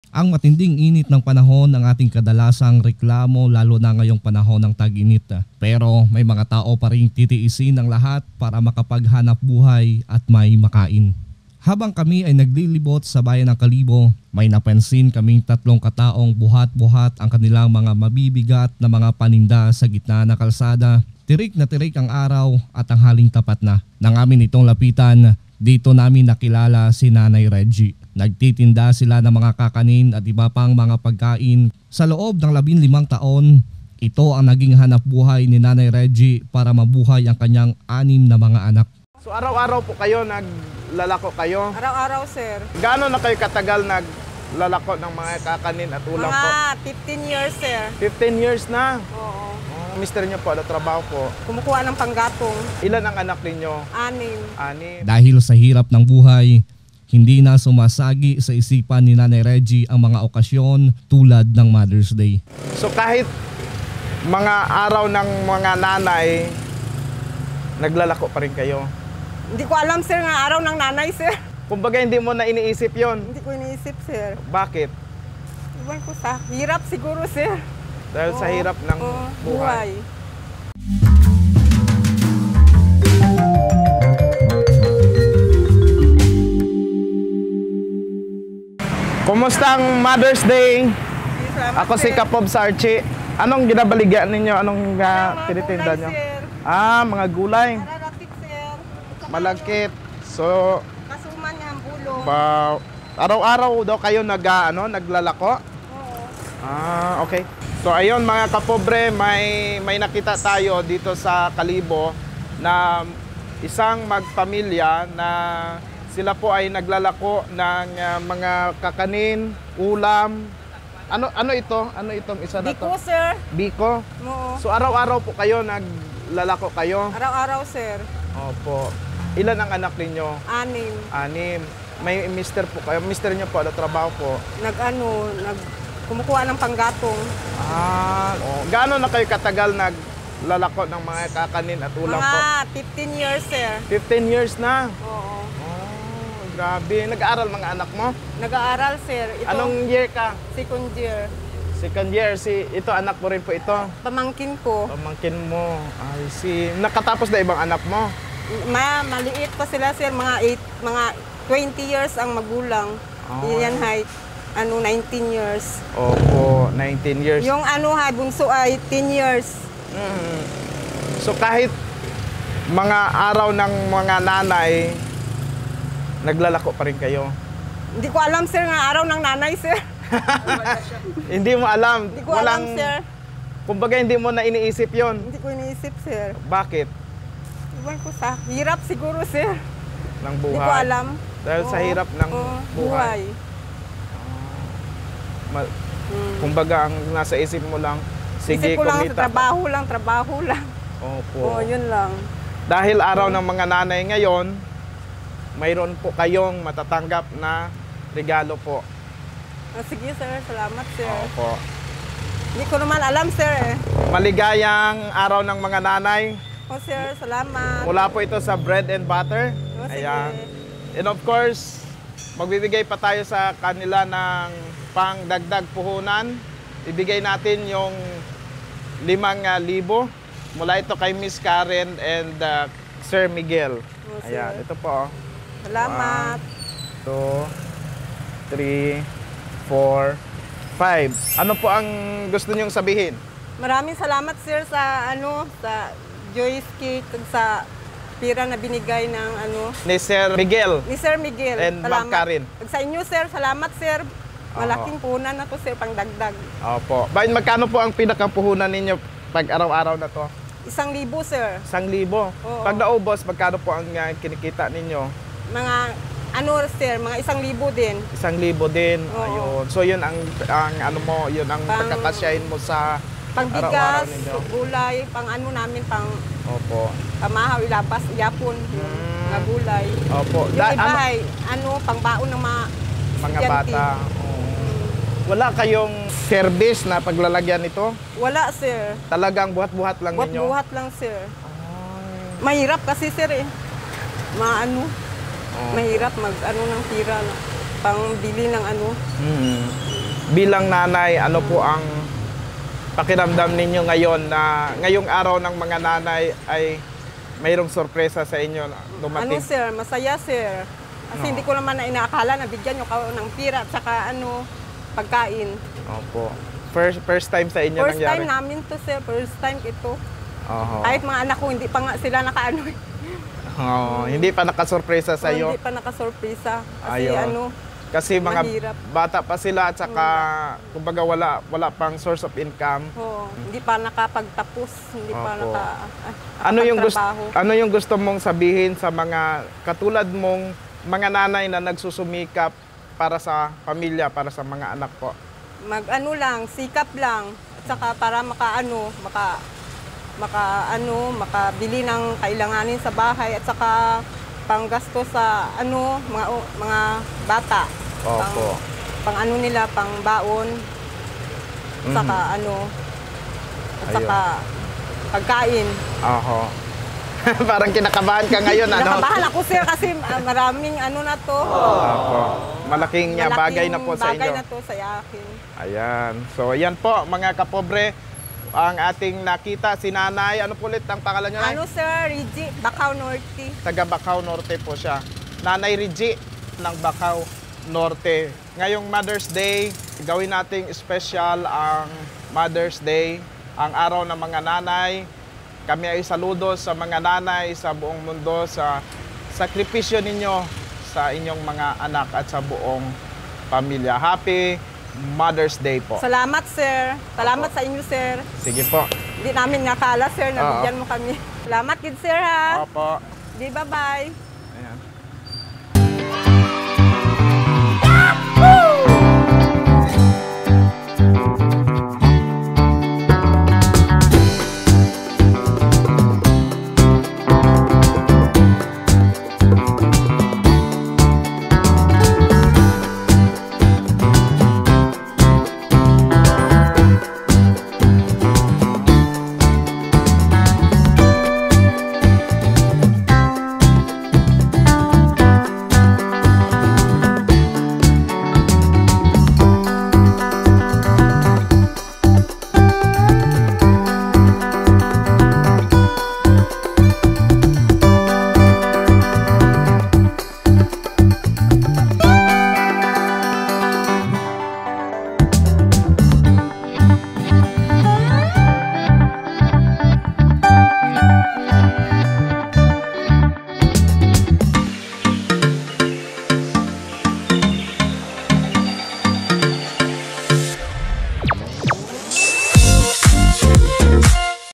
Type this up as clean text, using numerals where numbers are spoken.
Ang matinding init ng panahon ng ating kadalasang reklamo lalo na ngayong panahon ng tag-init. Pero may mga tao pa rin titiisin ang lahat para makapaghanap buhay at may makain. Habang kami ay naglilibot sa bayan ng Kalibo, may napansin kaming tatlong kataong buhat-buhat ang kanilang mga mabibigat na mga paninda sa gitna ng kalsada. Tirik na tirik ang araw at ang haling tapat na. Nang amin itong lapitan, dito namin nakilala si Nanay Reggie. Nagtitinda sila ng mga kakanin at iba pang mga pagkain. Sa loob ng 15 taon, ito ang naging hanap buhay ni Nanay Reggie para mabuhay ang kanyang 6 na mga anak. So araw-araw po kayo naglalako kayo? Araw-araw, sir. Gaano na kayo katagal naglalako ng mga kakanin at ulam po? Mga 15 years, sir. 15 years na? Oo. Mister niyo po, ano trabaho po? Kumukuha ng panggatong. Ilan ang anak ninyo? 6. 6. Dahil sa hirap ng buhay, hindi na sumasagi sa isipan ni Nanay Reggie ang mga okasyon tulad ng Mother's Day. So kahit mga araw ng mga nanay, naglalako pa rin kayo? Hindi ko alam, sir, nga araw ng nanay, sir. Kumbaga hindi mo na iniisip yon. Hindi ko iniisip, sir. Bakit? Iwan ko sa hirap siguro, sir. Dahil sa hirap ng buhay. Kumusta ang Mother's Day? Salamat, Ako si sir. Kapob Sarchi. Anong ginabaligyan ninyo? Anong tinitinda gulay, nyo? sir. Mga gulay. Nararatik, sir. Malagkit. So, Kasuman niya ang bulong. araw-araw daw kayo naglalako? Oo. Okay. So ayun mga kapobre, may nakita tayo dito sa Kalibo na isang magpamilya na sila po ay naglalako ng mga kakanin, ulam. Ano ito? Ano itong isa na to? Biko, sir. Biko. Oo. So araw-araw po kayo naglalako kayo? Araw-araw, sir. Opo. Ilan ang anak ninyo? 6. 6. May mister po kayo. Mister niyo po, ano trabaho po? Kumukuha ng panggatong. Gaano na kayo katagal naglalako ng mga kakanin at ulam po? Mga 15 years, sir. 15 years na? Oo. Grabe. Nag-aaral mga anak mo? Nag-aaral, sir. Ito, Anong year ka? second year. Second year. Ito, anak mo rin po ito? Pamangkin ko. Pamangkin mo. I see. Nakatapos na ibang anak mo? Maliit pa sila, sir. Mga 20 years ang magulang. Yan height. 19 years. Opo, 19 years. Yung bunso ay 10 years. So kahit mga araw ng mga nanay, naglalako pa rin kayo? Hindi ko alam, sir, nga araw ng nanay, sir. Hindi mo alam? Hindi ko alam, sir. Kumbaga hindi mo na iniisip yon. Hindi ko iniisip, sir. Bakit? Iwan ko sa hirap siguro, sir. Ng buhay? Hindi ko alam. Dahil sa hirap ng buhay. Kumbaga ang nasa isip mo lang, sige, isip ko lang, kumita. trabaho lang. Opo. Oo, yun lang. Dahil araw ng mga nanay ngayon, mayroon po kayong matatanggap na regalo po. Sige, sir. Salamat, sir. Opo. Hindi ko naman alam, sir. Maligayang araw ng mga nanay. Sir, salamat. Mula po ito sa Bread and Butter. Sige. Ayan. And of course, magbibigay pa tayo sa kanila ng pangdagdag puhunan. Ibigay natin yung 5,000. Mula ito kay Miss Karen and Sir Miguel. Ayan, ito po. Salamat. 1, 2, 3, 4, 5. Ano po ang gusto niyong sabihin? Maraming salamat, sir, sa sa Joyce Cake, sa pira na binigay ng Ni Sir Miguel. Ni Sir Miguel. And Ma'am Karen. Sa inyo, sir, salamat, sir. Malaking puhunan na to, sir, pangdagdag. Opo. Bayan, magkano po ang pinakapuhunan ninyo pag araw-araw na to? 1,000, sir. 1,000. Oo. Pag naubos, magkano po ang kinikita ninyo? Mga, sir, mga 1,000 din. 1,000 din. Oo. Ayun. So yun ang yun ang pagkakasyahin mo sa araw-araw Pangbigas, ninyo. gulay, namin, Opo. pamahaw, ilabas, yapon, mga gulay. Opo. Yung iba ay, pangbaon ng mga mga estudyante. bata. Wala kayong service na paglalagyan nito? Wala, sir. Talagang buhat-buhat lang ninyo? Buhat lang, sir. Mahirap kasi, sir, eh. Mahirap ng pira, pangbili ng Hmm. bilang nanay, ano po ang pakiramdam ninyo ngayon na ngayong araw ng mga nanay ay mayroong sorpresa sa inyo na dumating? Ano sir, masaya sir. Kasi hindi ko naman na inaakala na bigyan nyo ng pira at saka pagkain. Opo. First time sa inyo First nangyari? time namin to sir, first time ito. Oho. Kahit mga anak ko, hindi pa nga sila Hindi pa nakasorpresa sa iyo. Hindi pa nakasorpresa. Kasi Ayaw. Kasi mga mahirap. bata pa sila at saka kumbaga wala pang source of income. Hindi pa nakapagtapos, hindi pa Opo. nakapagtrabaho. Ano yung gusto mong sabihin sa mga katulad mong mga nanay na nagsusumikap para sa pamilya, para sa mga anak po? Sikap lang. At saka para makabili ng kailanganin sa bahay at saka panggasto sa mga bata. Opo. Pang nila, pang baon. At saka at saka pagkain. Oho. Parang kinakabahan ka ngayon, ano? Nakabahan ako sir kasi maraming na to. Opo. Malaking bagay na po sa Bagay inyo. na to sa akin. Ayan. So, ayan po, mga kapobre, ang ating nakita, si Nanay. Ano po ulit ang pangalan niyo, Nay? Sir, Reggie, Bacau Norte. Taga Bacau Norte po siya. Nanay Reggie ng Bacau Norte. Ngayong Mother's Day, gawin nating special ang Mother's Day, ang araw ng mga nanay. Kami ay saludo sa mga nanay sa buong mundo, sa sakripisyo ninyo sa inyong mga anak at sa buong pamilya. Happy Mother's Day po. Salamat, sir. Salamat sa inyo, sir. Sige po. Hindi namin nakala, sir, na bigyan mo kami. Salamat, kid, sir, ha? Opo. Di, bye-bye.